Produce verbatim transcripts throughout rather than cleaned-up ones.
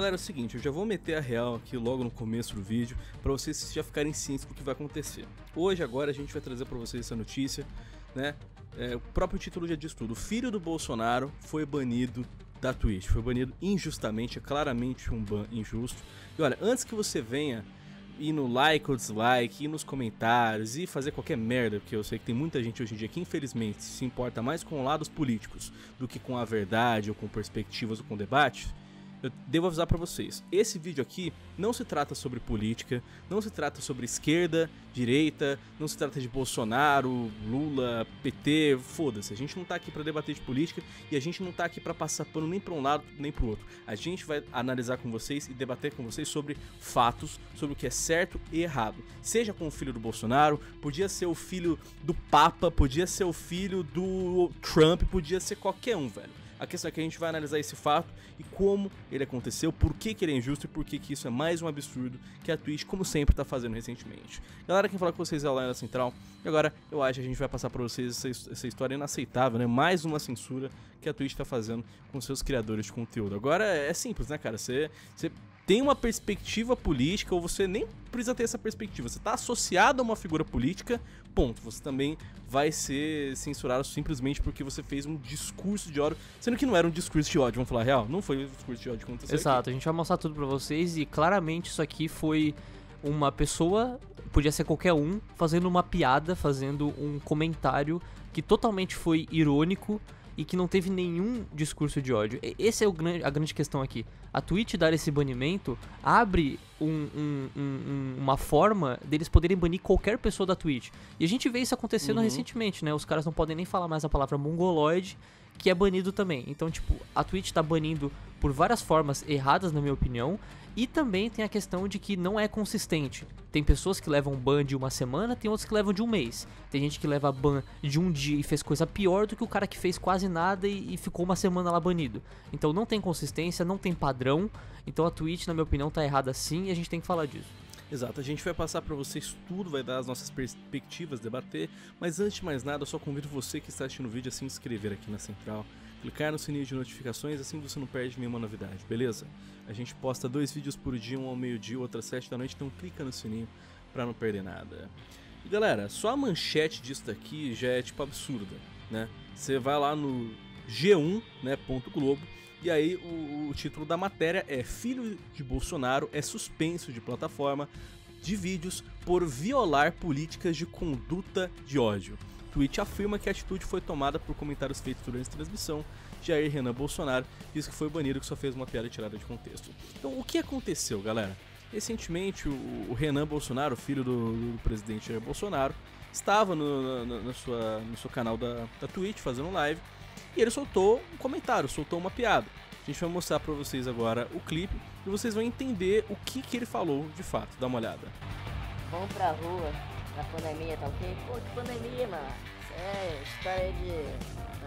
galera, é o seguinte, eu já vou meter a real aqui logo no começo do vídeo, pra vocês já ficarem cientes do que vai acontecer. Hoje, agora, a gente vai trazer pra vocês essa notícia, né? É, o próprio título já diz tudo. O filho do Bolsonaro foi banido da Twitch, foi banido injustamente, é claramente um ban injusto. E olha, antes que você venha ir no like ou dislike, ir nos comentários e fazer qualquer merda, porque eu sei que tem muita gente hoje em dia que infelizmente se importa mais com lados políticos do que com a verdade ou com perspectivas ou com debate, eu devo avisar pra vocês, esse vídeo aqui não se trata sobre política, não se trata sobre esquerda, direita, não se trata de Bolsonaro, Lula, P T, foda-se, a gente não tá aqui pra debater de política e a gente não tá aqui pra passar pano nem pra um lado nem pro outro. A gente vai analisar com vocês e debater com vocês sobre fatos, sobre o que é certo e errado. Seja com o filho do Bolsonaro, podia ser o filho do Papa, podia ser o filho do Trump, podia ser qualquer um, velho. A questão é que a gente vai analisar esse fato e como ele aconteceu, por que que ele é injusto e por que que isso é mais um absurdo que a Twitch, como sempre, está fazendo recentemente. Galera, quem fala com vocês é a Laila Central. E agora eu acho que a gente vai passar para vocês essa, essa história inaceitável, né? Mais uma censura que a Twitch está fazendo com seus criadores de conteúdo. Agora é simples, né, cara? Você... você tem uma perspectiva política ou você nem precisa ter essa perspectiva, você está associado a uma figura política, ponto, você também vai ser censurado simplesmente porque você fez um discurso de ódio, sendo que não era um discurso de ódio, vamos falar a real, não foi um discurso de ódio que aconteceu. Exato, aqui. A gente vai mostrar tudo pra vocês e claramente isso aqui foi uma pessoa, podia ser qualquer um, fazendo uma piada, fazendo um comentário que totalmente foi irônico e que não teve nenhum discurso de ódio. Essa é o, a grande questão aqui. A Twitch dar esse banimento abre um, um, um, uma forma deles poderem banir qualquer pessoa da Twitch. E a gente vê isso acontecendo uhum. recentemente, né? Os caras não podem nem falar mais a palavra mongoloide, que é banido também. Então, tipo, a Twitch tá banindo por várias formas erradas, na minha opinião. E também tem a questão de que não é consistente. Tem pessoas que levam ban de uma semana, tem outras que levam de um mês. Tem gente que leva ban de um dia e fez coisa pior do que o cara que fez quase nada e, e ficou uma semana lá banido. Então não tem consistência, não tem padrão. Então a Twitch, na minha opinião, tá errada sim e a gente tem que falar disso. Exato, a gente vai passar pra vocês tudo, vai dar as nossas perspectivas, debater, mas antes de mais nada, eu só convido você que está assistindo o vídeo a se inscrever aqui na Central, clicar no sininho de notificações, assim você não perde nenhuma novidade, beleza? A gente posta dois vídeos por dia, um ao meio-dia, outro às sete da noite, então clica no sininho pra não perder nada. E galera, só a manchete disso daqui já é tipo absurda, né? Você vai lá no G um, né, ponto Globo, e aí o, o título da matéria é: filho de Bolsonaro é suspenso de plataforma de vídeos por violar políticas de conduta de ódio. Twitch afirma que a atitude foi tomada por comentários feitos durante a transmissão. Jair Renan Bolsonaro diz que foi banido, que só fez uma piada tirada de contexto. Então o que aconteceu, galera? Recentemente o, o Renan Bolsonaro, filho do, do presidente Jair Bolsonaro, estava no, na, na sua, no seu canal da, da Twitch fazendo live. E ele soltou um comentário, soltou uma piada. A gente vai mostrar pra vocês agora o clipe e vocês vão entender o que, que ele falou de fato. Dá uma olhada. Vamos pra rua, na pandemia, tá ok? Pô, que pandemia, mano? Isso é história aí de...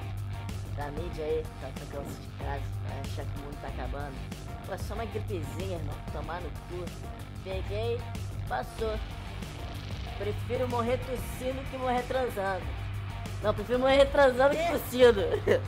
Da, da mídia aí, tá tocando de casa, vai achar que o mundo tá acabando. Pô, é só uma gripezinha, irmão, tomar no cu. Peguei, passou. Prefiro morrer tossindo que morrer transando. Não, prefiro morrer transando que tossindo.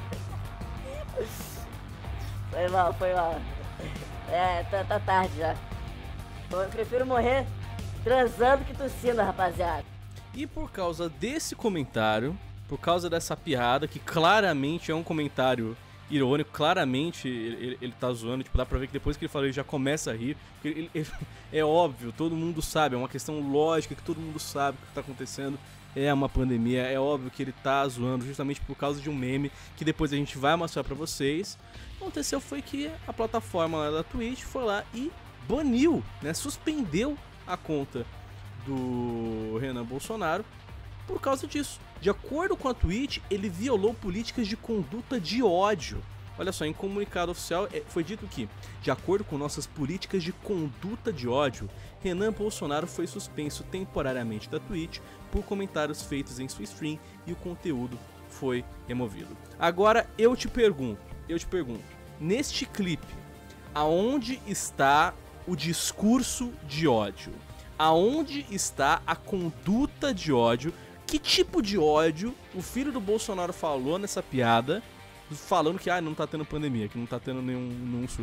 Foi mal, foi mal. É, tá, tá tarde já. Eu prefiro morrer transando que tossindo, rapaziada. E por causa desse comentário, por causa dessa piada, que claramente é um comentário irônico, claramente ele, ele, ele tá zoando, tipo, dá pra ver que depois que ele falou ele já começa a rir. Ele, ele, é óbvio, todo mundo sabe, é uma questão lógica que todo mundo sabe o que tá acontecendo. É uma pandemia, é óbvio que ele tá zoando justamente por causa de um meme que depois a gente vai mostrar pra vocês. O que aconteceu foi que a plataforma lá da Twitch foi lá e baniu, né, suspendeu a conta do Renan Bolsonaro por causa disso. De acordo com a Twitch, ele violou políticas de conduta de ódio. Olha só, em comunicado oficial foi dito que, de acordo com nossas políticas de conduta de ódio, Renan Bolsonaro foi suspenso temporariamente da Twitch por comentários feitos em sua stream e o conteúdo foi removido. Agora eu te pergunto, eu te pergunto, neste clipe, aonde está o discurso de ódio? Aonde está a conduta de ódio? Que tipo de ódio o filho do Bolsonaro falou nessa piada, falando que ah, não tá tendo pandemia, que não tá tendo nenhum, nenhum surto?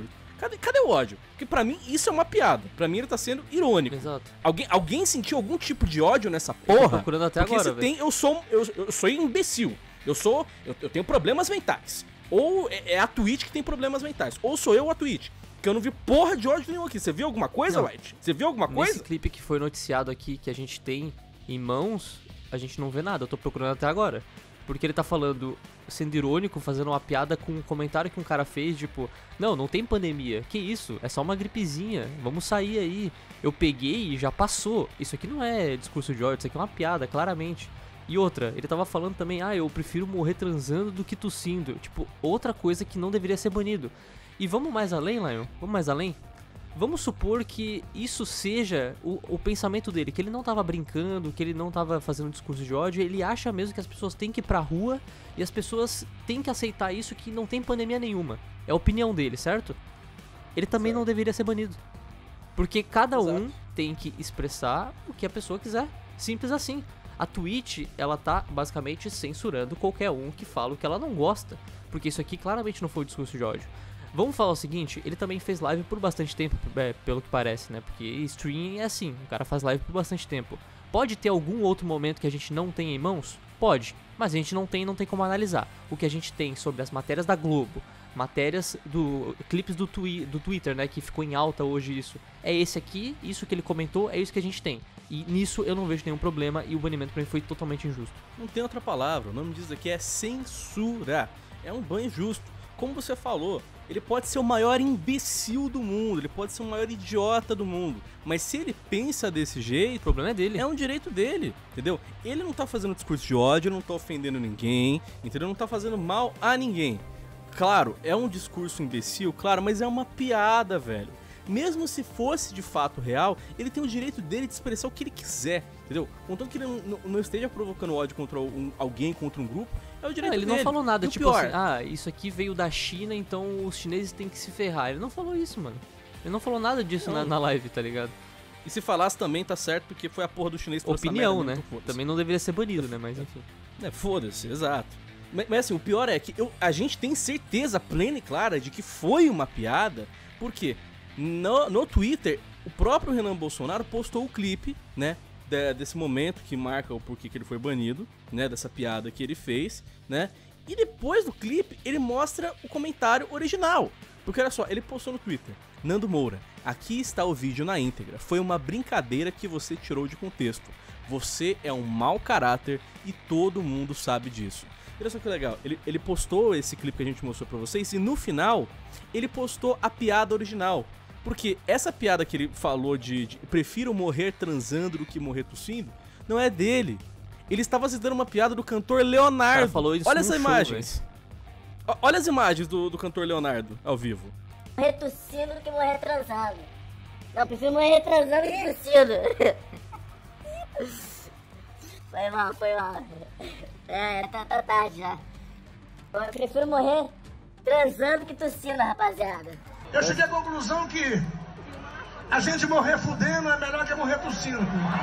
Cadê, cadê o ódio? Porque pra mim isso é uma piada. Pra mim ele tá sendo irônico. Exato. Alguém, alguém sentiu algum tipo de ódio nessa Eu tô porra? procurando até Porque agora, se tem, eu sou, eu, eu sou imbecil. Eu sou, eu, eu tenho problemas mentais. Ou é, é a Twitch que tem problemas mentais. Ou sou eu a Twitch. Porque eu não vi porra de ódio nenhum aqui. Você viu alguma coisa, Não. White? Você viu alguma coisa? Nesse clipe que foi noticiado aqui, que a gente tem em mãos, a gente não vê nada. Eu tô procurando até agora. Porque ele tá falando, sendo irônico, fazendo uma piada com um comentário que um cara fez, tipo, não, não tem pandemia. Que isso? É só uma gripezinha. Vamos sair aí. Eu peguei e já passou. Isso aqui não é discurso de ódio, isso aqui é uma piada, claramente. E outra, ele tava falando também, ah, eu prefiro morrer transando do que tossindo. Tipo, outra coisa que não deveria ser banido. E vamos mais além, Lion? Vamos mais além? Vamos supor que isso seja o, o pensamento dele, que ele não tava brincando, que ele não tava fazendo um discurso de ódio, ele acha mesmo que as pessoas têm que ir pra rua e as pessoas têm que aceitar isso, que não tem pandemia nenhuma. É a opinião dele, certo? Ele também Certo. não deveria ser banido. Porque cada um Exato. tem que expressar o que a pessoa quiser. Simples assim. A Twitch, ela tá basicamente censurando qualquer um que fala o que ela não gosta. Porque isso aqui claramente não foi um discurso de ódio. Vamos falar o seguinte, ele também fez live por bastante tempo, é, pelo que parece, né? Porque stream é assim, o cara faz live por bastante tempo. Pode ter algum outro momento que a gente não tem em mãos? Pode, mas a gente não tem, não tem como analisar. O que a gente tem sobre as matérias da Globo, matérias do clipes do, twi do Twitter, né, que ficou em alta hoje isso, é esse aqui, isso que ele comentou, é isso que a gente tem. E nisso eu não vejo nenhum problema e o banimento pra mim foi totalmente injusto. Não tem outra palavra, o nome disso aqui é censura. É um banho justo. Como você falou, ele pode ser o maior imbecil do mundo, ele pode ser o maior idiota do mundo, mas se ele pensa desse O jeito, problema é dele. é um direito dele, entendeu? Ele não tá fazendo discurso de ódio, não tá ofendendo ninguém, entendeu? Não tá fazendo mal a ninguém. Claro, é um discurso imbecil, claro, mas é uma piada, velho. Mesmo se fosse de fato real, ele tem o direito dele de expressar o que ele quiser, entendeu? Contanto que ele não, não esteja provocando ódio contra um, alguém, contra um grupo, é o direito Não, ele dele. não falou nada, E o tipo pior, assim, ah, isso aqui veio da China, então os chineses têm que se ferrar. Ele não falou isso, mano. Ele não falou nada disso na, Não. na live, tá ligado? E se falasse também tá certo, porque foi a porra do chinês que trouxe essa Opinião, merda né? mesmo, foda-se. Também não deveria ser banido, né? Mas enfim. É, foda-se, exato. Mas, mas assim, o pior é que eu, a gente tem certeza plena e clara de que foi uma piada, porque no, no Twitter, o próprio Renan Bolsonaro postou o clipe, né, de, desse momento que marca o porquê que ele foi banido, né, dessa piada que ele fez, né, e depois do clipe ele mostra o comentário original. Porque olha só, ele postou no Twitter, Nando Moura, aqui está o vídeo na íntegra, foi uma brincadeira que você tirou de contexto. Você é um mau caráter e todo mundo sabe disso. Olha só que legal, ele, ele postou esse clipe que a gente mostrou pra vocês e no final ele postou a piada original. Porque essa piada que ele falou de, de prefiro morrer transando do que morrer tossindo, não é dele. Ele estava citando uma piada do cantor Leonardo. O cara falou isso Olha num essas show, imagens. O- Olha as imagens do, do cantor Leonardo ao vivo. Morrer tossindo do que morrer transando. Não, prefiro morrer transando do que tossindo. Foi mal, foi mal. É, tá, tá tarde já. Eu prefiro morrer transando que tossindo, rapaziada. Eu cheguei à conclusão que a gente morrer fudendo é melhor que morrer tossindo.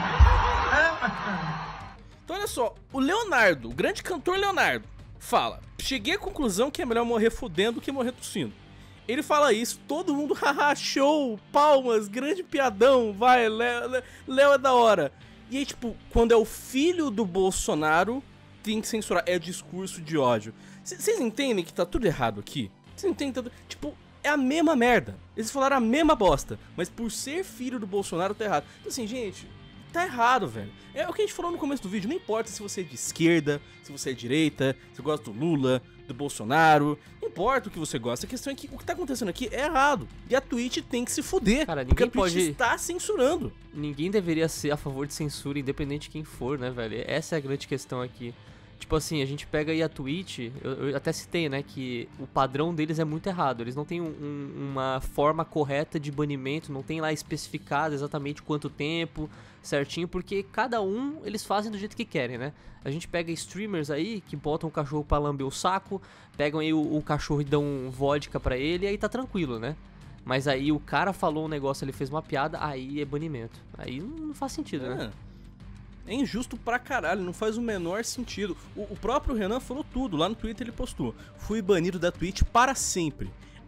É? Então olha só, o Leonardo, o grande cantor Leonardo, fala, cheguei à conclusão que é melhor morrer fudendo do que morrer tossindo. Ele fala isso, todo mundo, haha, show, palmas, grande piadão, vai, Léo Léo é da hora. E aí, tipo, quando é o filho do Bolsonaro, tem que censurar, é discurso de ódio. Vocês entendem que tá tudo errado aqui? Vocês entendem tudo? Tipo, é a mesma merda. Eles falaram a mesma bosta, mas por ser filho do Bolsonaro tá errado. Então assim, gente, tá errado, velho. É o que a gente falou no começo do vídeo, não importa se você é de esquerda, se você é de direita, se você gosta do Lula, do Bolsonaro, não importa o que você gosta, a questão é que o que tá acontecendo aqui é errado. E a Twitch tem que se fuder, Cara, porque a ninguém Twitch pode- está censurando. Ninguém deveria ser a favor de censura, independente de quem for, né, velho? Essa é a grande questão aqui. Tipo assim, a gente pega aí a Twitch, eu, eu até citei, né, que o padrão deles é muito errado. Eles não têm um- um- uma forma correta de banimento, não tem lá especificado exatamente quanto tempo, certinho, porque cada um eles fazem do jeito que querem, né? A gente pega streamers aí que botam o cachorro pra lamber o saco, pegam aí o, o cachorro e dão vodka pra ele e aí tá tranquilo, né? Mas aí o cara falou um negócio, ele fez uma piada, aí é banimento. Aí não, não faz sentido, né? É. É injusto pra caralho, não faz o menor sentido. O, o próprio Renan falou tudo, lá no Twitter ele postou. Fui banido da Twitch para sempre.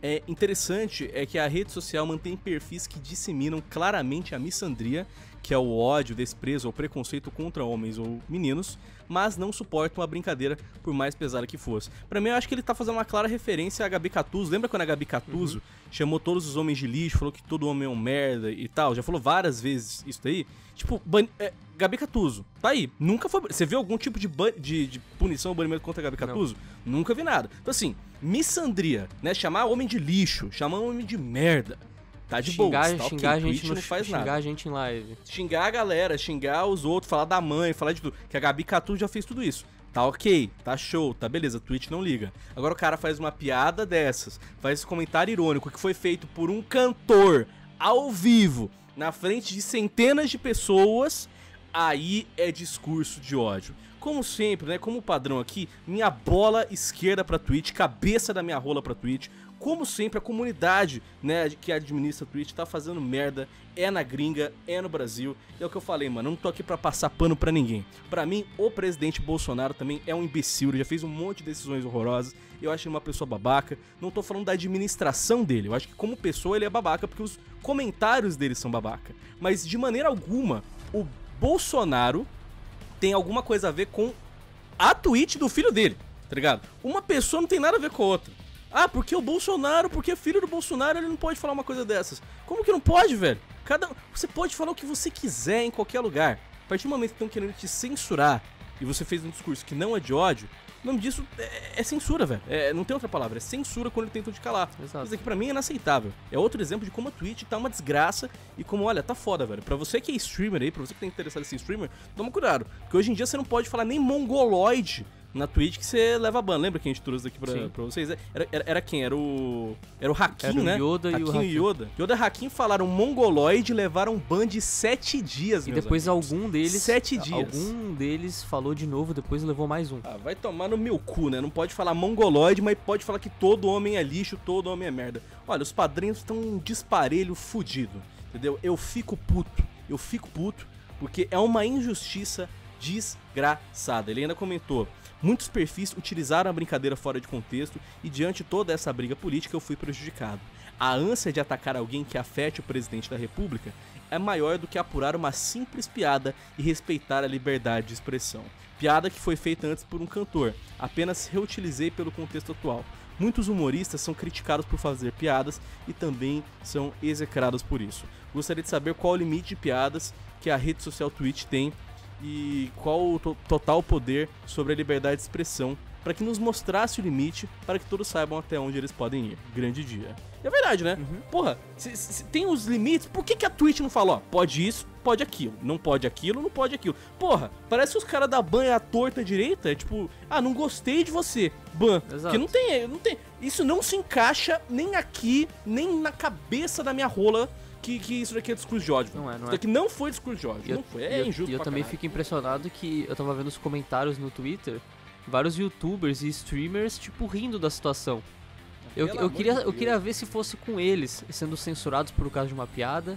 é interessante é que a rede social mantém perfis que disseminam claramente a missandria, que é o ódio, desprezo ou preconceito contra homens ou meninos, mas não suportam a brincadeira, por mais pesada que fosse. Pra mim, eu acho que ele tá fazendo uma clara referência a Gabi Catuzzo. Lembra quando a Gabi Catuzzo uhum. chamou todos os homens de lixo, falou que todo homem é um merda e tal? Já falou várias vezes isso daí. Tipo, ban... é, Gabi Catuzzo, tá aí. Nunca foi... Você viu algum tipo de, ban... de, de punição ou banimento contra a Gabi Catuzzo? Não. Nunca vi nada. Então assim, missandria, né? Chamar homem de lixo, chamar homem de merda. Tá de boa, tá xingar okay. a gente não faz xingar nada. a gente em live. Xingar a galera, xingar os outros, falar da mãe, falar de tudo. Que a Gabi Catuzzo já fez tudo isso. Tá ok, tá show, tá beleza, Twitch não liga. Agora o cara faz uma piada dessas, faz esse comentário irônico que foi feito por um cantor ao vivo, na frente de centenas de pessoas, aí é discurso de ódio. Como sempre, né, como padrão aqui, minha bola esquerda pra Twitch, cabeça da minha rola pra Twitch. Como sempre, a comunidade, né, que administra a Twitch tá fazendo merda, é na gringa, é no Brasil. É o que eu falei, mano, eu não tô aqui pra passar pano pra ninguém. Pra mim, o presidente Bolsonaro também é um imbecil, ele já fez um monte de decisões horrorosas. Eu acho ele uma pessoa babaca. Não tô falando da administração dele, eu acho que como pessoa ele é babaca, porque os comentários dele são babaca. Mas de maneira alguma, o Bolsonaro tem alguma coisa a ver com a Twitch do filho dele, tá ligado? Uma pessoa não tem nada a ver com a outra. Ah, porque o Bolsonaro, porque é filho do Bolsonaro, ele não pode falar uma coisa dessas. Como que não pode, velho? Cada... Você pode falar o que você quiser em qualquer lugar. A partir do momento que estão querendo te censurar e você fez um discurso que não é de ódio, o nome disso é, é censura, velho. É, não tem outra palavra, é censura quando ele tentam te calar. Exato. Isso aqui pra mim é inaceitável. É outro exemplo de como a Twitch tá uma desgraça e como, olha, tá foda, velho. Pra você que é streamer aí, pra você que tá interessado em ser streamer, toma cuidado. Porque hoje em dia você não pode falar nem mongoloide na Twitch que você leva ban. Lembra que a gente trouxe aqui pra, pra vocês? Era, era, era quem? Era o... Era o Hakim, era o né? Yoda Hakim e o Hakim. Yoda. Yoda e Hakim falaram mongoloide e levaram ban de sete dias, E depois amigos. algum deles... Sete dias. Algum deles falou de novo, depois levou mais um. Ah, vai tomar no meu cu, né? Não pode falar mongoloide, mas pode falar que todo homem é lixo, todo homem é merda. Olha, os padrinhos estão um disparelho fudido, entendeu? Eu fico puto. Eu fico puto porque é uma injustiça desgraçada. Ele ainda comentou: muitos perfis utilizaram a brincadeira fora de contexto e diante de toda essa briga política eu fui prejudicado. A ânsia de atacar alguém que afete o presidente da república é maior do que apurar uma simples piada e respeitar a liberdade de expressão. Piada que foi feita antes por um cantor, apenas reutilizei pelo contexto atual. Muitos humoristas são criticados por fazer piadas e também são execrados por isso. Gostaria de saber qual o limite de piadas que a rede social Twitch tem e qual o to- total poder sobre a liberdade de expressão, para que nos mostrasse o limite, para que todos saibam até onde eles podem ir. Grande dia. É verdade, né? Uhum. Porra, se, se tem os limites, por que, que a Twitch não fala, ó, pode isso, pode aquilo, não pode aquilo, não pode aquilo? Porra, parece que os caras da ban é a torta direita, é tipo, ah, não gostei de você, ban. Exato. Porque não tem, não tem, isso não se encaixa nem aqui, nem na cabeça da minha rola, Que, que isso daqui é discurso de ódio. Não é, não isso é. daqui não foi discurso de ódio. Eu, não foi. É eu, injusto. E eu pra também caralho. fico impressionado que eu tava vendo os comentários no Twitter, vários youtubers e streamers, tipo, rindo da situação. Eu, eu, queria, eu queria ver se fosse com eles sendo censurados por causa de uma piada,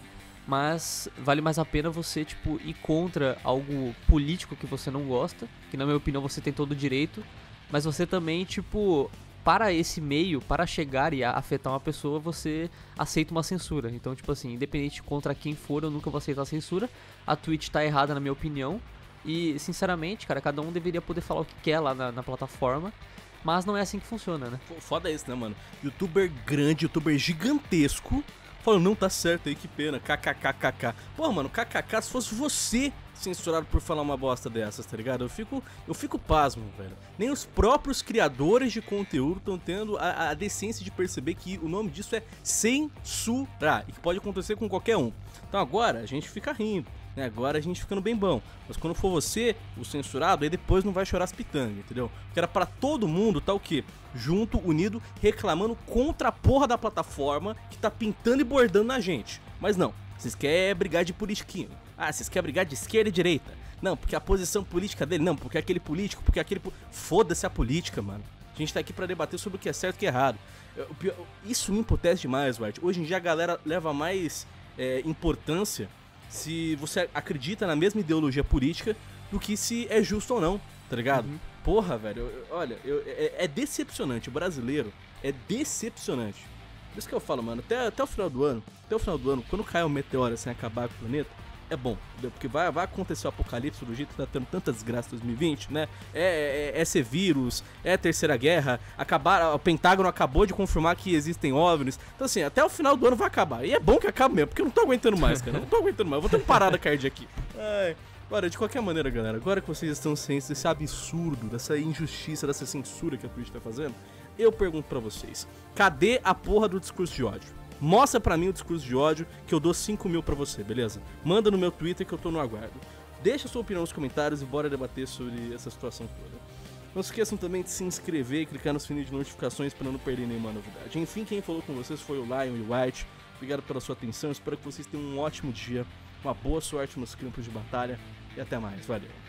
mas vale mais a pena você, tipo, ir contra algo político que você não gosta, que na minha opinião você tem todo o direito, mas você também, tipo, para esse meio, para chegar e afetar uma pessoa, você aceita uma censura. Então, tipo assim, independente contra quem for, eu nunca vou aceitar a censura. A Twitch tá errada na minha opinião. E, sinceramente, cara, cada um deveria poder falar o que quer lá na, na plataforma. Mas não é assim que funciona, né? Foda isso, né, mano? Youtuber grande, youtuber gigantesco, falando, não, tá certo aí, que pena, kkkk. Pô, mano, kkk, se fosse você censurado por falar uma bosta dessas, tá ligado? Eu fico, eu fico pasmo, velho. Nem os próprios criadores de conteúdo estão tendo a, a decência de perceber que o nome disso é censurar e que pode acontecer com qualquer um. Então agora a gente fica rindo, né? Agora a gente ficando bem bom. Mas quando for você, o censurado, aí depois não vai chorar as pitangas, entendeu? Porque era pra todo mundo tá o quê? Junto, unido, reclamando contra a porra da plataforma que tá pintando e bordando na gente. Mas não, vocês querem brigar de politiquinho. Ah, vocês querem brigar de esquerda e direita. Não, porque a posição política dele, não, porque aquele político, porque aquele... Foda-se a política, mano. A gente tá aqui pra debater sobre o que é certo e o que é errado. Isso me emputece demais, Wart. Hoje em dia a galera leva mais é, importância se você acredita na mesma ideologia política do que se é justo ou não, tá ligado? Uhum. Porra, velho, eu, olha, eu, é, é decepcionante. O brasileiro é decepcionante. Por isso que eu falo, mano, até, até o final do ano, até o final do ano, quando cair um meteoro assim, acabar com o planeta, é bom, entendeu? Porque vai, vai acontecer o apocalipse do jeito que tá tendo tantas desgraças em dois mil e vinte, né? É, é, é ser vírus, é a terceira guerra, acabar, o Pentágono acabou de confirmar que existem OVNIs. Então assim, até o final do ano vai acabar. E é bom que acabe mesmo, porque eu não tô aguentando mais, cara. Eu não tô aguentando mais, eu vou ter uma parada cardíaca aqui. Ai. Agora, de qualquer maneira, galera, agora que vocês estão cientes desse absurdo, dessa injustiça, dessa censura que a Twitch tá fazendo, eu pergunto pra vocês, cadê a porra do discurso de ódio? Mostra pra mim o discurso de ódio que eu dou cinco mil pra você, beleza? Manda no meu Twitter que eu tô no aguardo. Deixa sua opinião nos comentários e bora debater sobre essa situação toda. Não se esqueçam também de se inscrever e clicar no sininho de notificações pra não perder nenhuma novidade. Enfim, quem falou com vocês foi o Lion e o White. Obrigado pela sua atenção, espero que vocês tenham um ótimo dia, uma boa sorte nos campos de batalha e até mais, valeu!